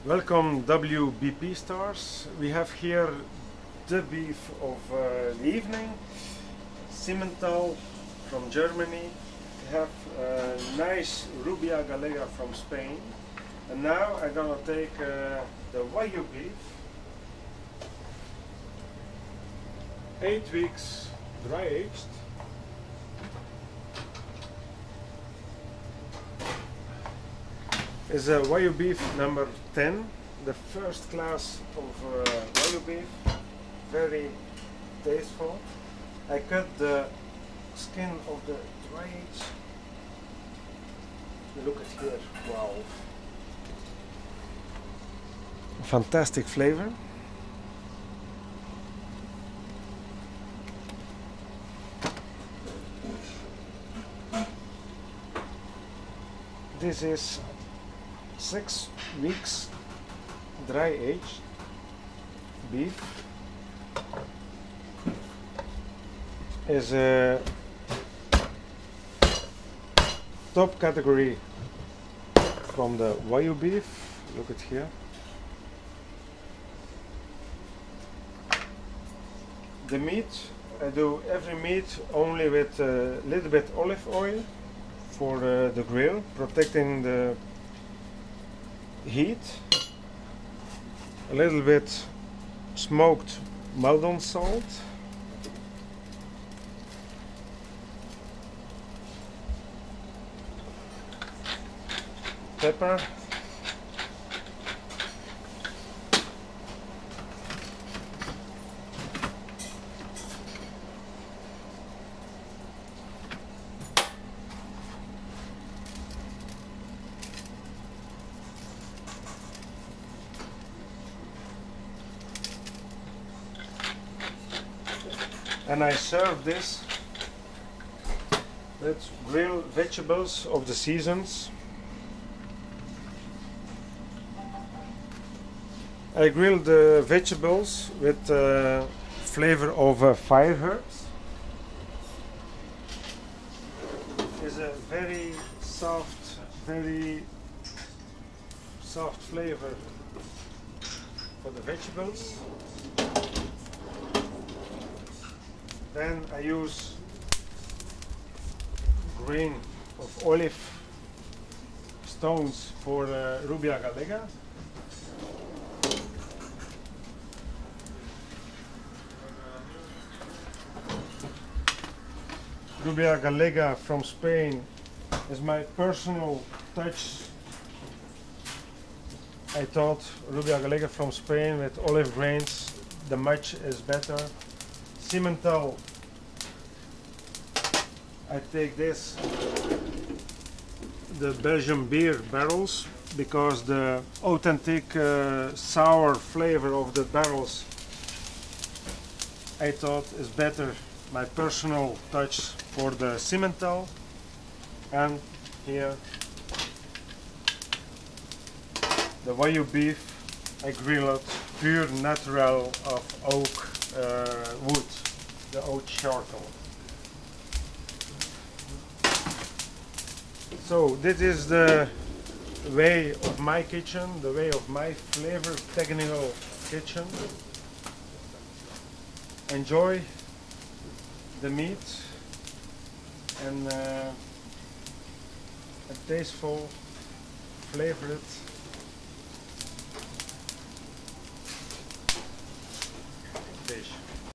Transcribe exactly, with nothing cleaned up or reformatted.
Welcome W B P stars. We have here the beef of uh, the evening, Simmental from Germany. We have uh, nice Rubia Gallega from Spain. And now I'm gonna take uh, the Wagyu beef, eight weeks dry aged. Is a Wagyu beef number ten, the first class of uh, Wagyu beef, very tasteful. I cut the skin of the dry age. Look at here, wow. Fantastic flavor. This is six weeks dry aged beef. Is a top category from the Wagyu beef. Look at here. The meat, I do every meat only with a little bit olive oil for uh, the grill, protecting the heat. A little bit smoked Maldon salt. Pepper. And I serve this with grilled vegetables of the seasons. I grill the vegetables with uh, flavor of uh, fire herbs. It's a very soft, very soft flavor for the vegetables. Then I use grain of olive stones for uh, Rubia Gallega. Rubia Gallega from Spain is my personal touch. I thought Rubia Gallega from Spain with olive grains, the much is better. Simmental, I take this, the Belgian beer barrels, because the authentic uh, sour flavor of the barrels I thought is better, my personal touch for the Simmental. And here the Wagyu beef, I grill it pure natural of oak uh, wood, the oak charcoal. So this is the way of my kitchen, the way of my flavor technical kitchen. Enjoy the meat and uh, a tasteful, flavored dish.